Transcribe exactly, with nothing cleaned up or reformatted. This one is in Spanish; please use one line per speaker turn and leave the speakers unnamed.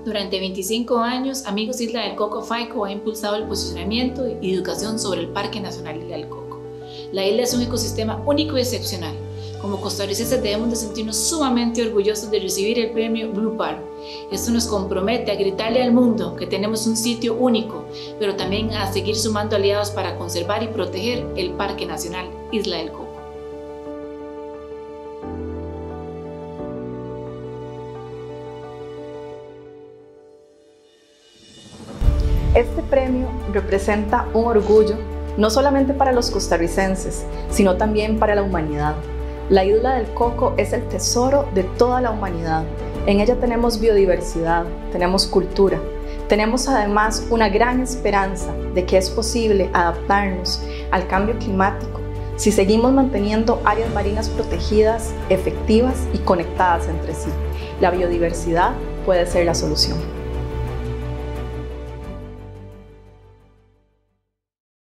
Durante veinticinco años, Amigos Isla del Coco FAICO ha impulsado el posicionamiento y educación sobre el Parque Nacional Isla del Coco. La isla es un ecosistema único y excepcional. Como costarricenses debemos de sentirnos sumamente orgullosos de recibir el premio Blue Park. Esto nos compromete a gritarle al mundo que tenemos un sitio único, pero también a seguir sumando aliados para conservar y proteger el Parque Nacional Isla del Coco.
Este premio representa un orgullo no solamente para los costarricenses, sino también para la humanidad. La Isla del Coco es el tesoro de toda la humanidad. En ella tenemos biodiversidad, tenemos cultura, tenemos además una gran esperanza de que es posible adaptarnos al cambio climático si seguimos manteniendo áreas marinas protegidas, efectivas y conectadas entre sí. La biodiversidad puede ser la solución.